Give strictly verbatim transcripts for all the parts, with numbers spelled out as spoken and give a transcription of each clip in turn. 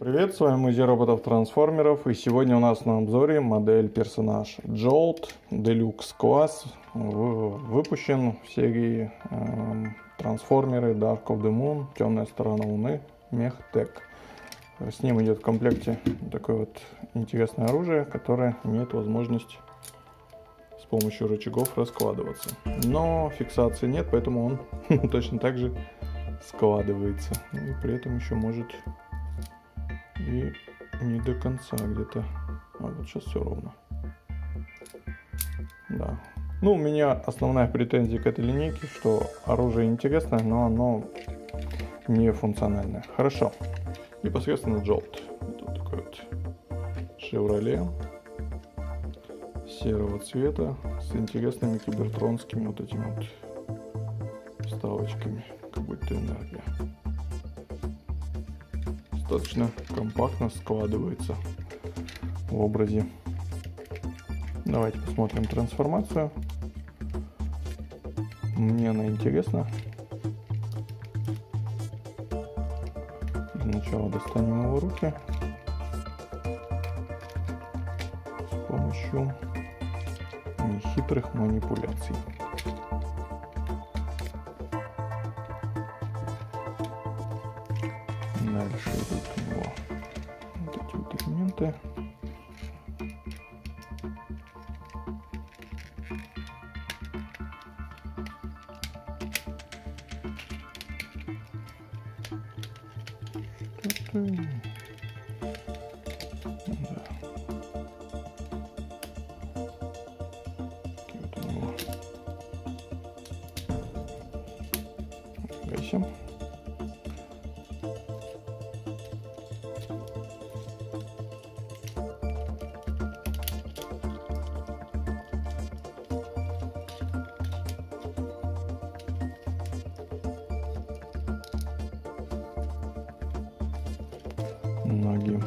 Привет, с вами Музей роботов-трансформеров, и сегодня у нас на обзоре модель персонаж Jolt Deluxe класс, выпущен в серии э, трансформеры Dark of the Moon, Темная сторона Луны, Mech-Tech. С ним идет в комплекте такое вот интересное оружие, которое имеет возможность с помощью рычагов раскладываться. Но фиксации нет, поэтому он точно так же складывается. И при этом еще может и не до конца где-то. А вот сейчас все ровно. Да. Ну, у меня основная претензия к этой линейке, что оружие интересное, но оно не функциональное. Хорошо. Непосредственно Jolt. Это вот такой вот Chevrolet серого цвета с интересными кибертронскими вот этими вот вставочками, как будто энергия. Достаточно компактно складывается в образе. Давайте посмотрим трансформацию. Мне она интересна. Для начала достанем его в руки с помощью нехитрых манипуляций. Дальше идут у него вот эти вот элементы. Да. Такие вот у него. Гасим. Ноги.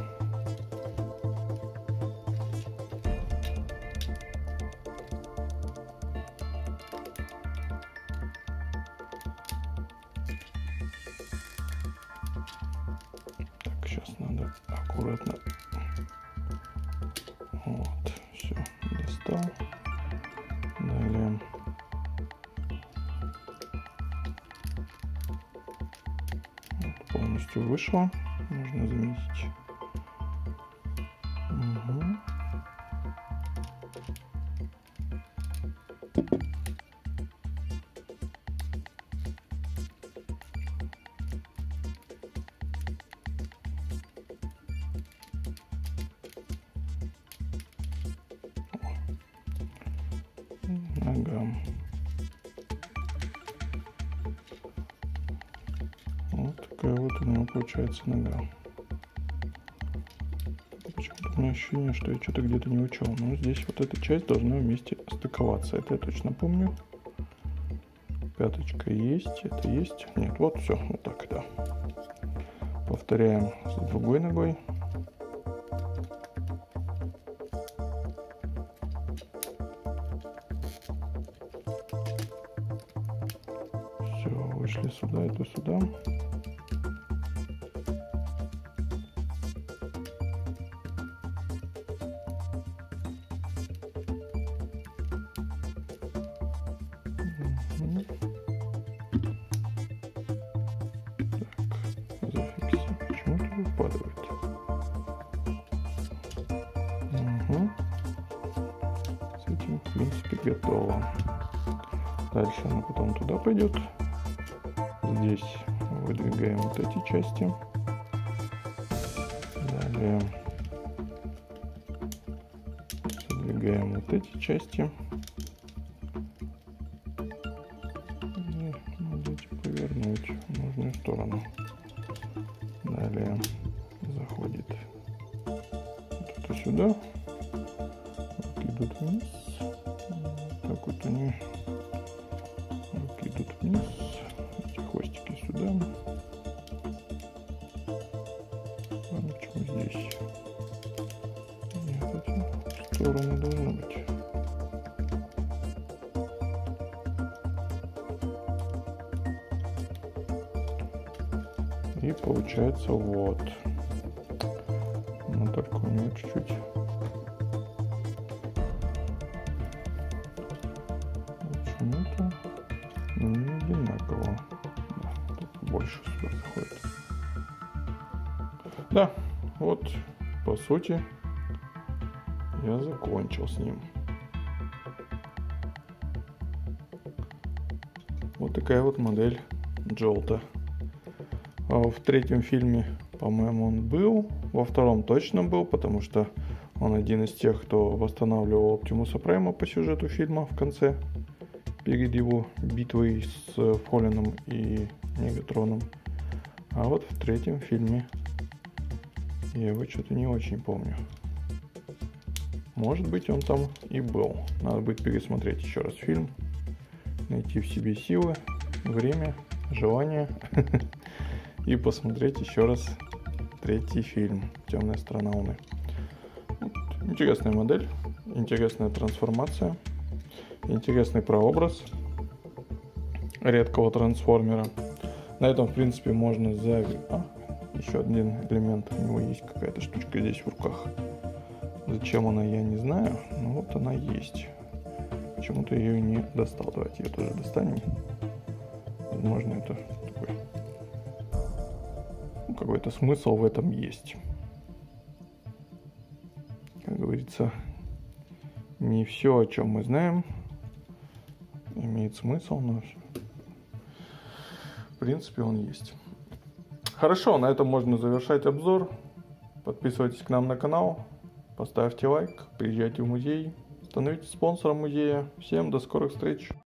Так, сейчас надо аккуратно. Вот, все, достал. Далее. Вот, полностью вышло. Можно заметить. Угу. Ногам. Вот такая вот у него получается нога. Почему-то у меня ощущение, что я что-то где-то не учел. Но здесь вот эта часть должна вместе стыковаться. Это я точно помню. Пяточка есть, это есть. Нет, вот все, вот так, да. Повторяем с другой ногой. Все, вышли сюда, это сюда. Выпадает. Угу. С этим, в принципе, готово. Дальше она потом туда пойдет. Здесь выдвигаем вот эти части. Далее задвигаем вот эти части. И надо повернуть в нужную сторону. Далее заходит вот это сюда, руки идут вниз, так вот они, руки идут вниз, эти хвостики сюда, а почему здесь? Нет, эти стороны должны быть. И получается вот. чуть-чуть. Почему-то не одинаково. Да, тут больше сюда заходит. Да, вот по сути я закончил с ним. Вот такая вот модель Джолта. В третьем фильме, по-моему, он был. Во втором точно был, потому что он один из тех, кто восстанавливал Оптимуса Прайма по сюжету фильма в конце, перед его битвой с Фолином и Мегатроном. А вот в третьем фильме я его что-то не очень помню. Может быть, он там и был. Надо будет пересмотреть еще раз фильм, найти в себе силы, время, желание и посмотреть еще раз третий фильм «Темная сторона Луны». Вот, интересная модель, интересная трансформация, интересный прообраз редкого трансформера. На этом, в принципе, можно завершить. А, еще один элемент, у него есть какая-то штучка здесь в руках. Зачем она, я не знаю, но вот она есть. Почему-то я ее не достал. Давайте ее тоже достанем. Возможно, это такой, ну, какой-то смысл в этом есть. Как говорится, не все, о чем мы знаем, имеет смысл, но в принципе он есть. Хорошо, на этом можно завершать обзор. Подписывайтесь к нам на канал, поставьте лайк, приезжайте в музей, становитесь спонсором музея. Всем до скорых встреч!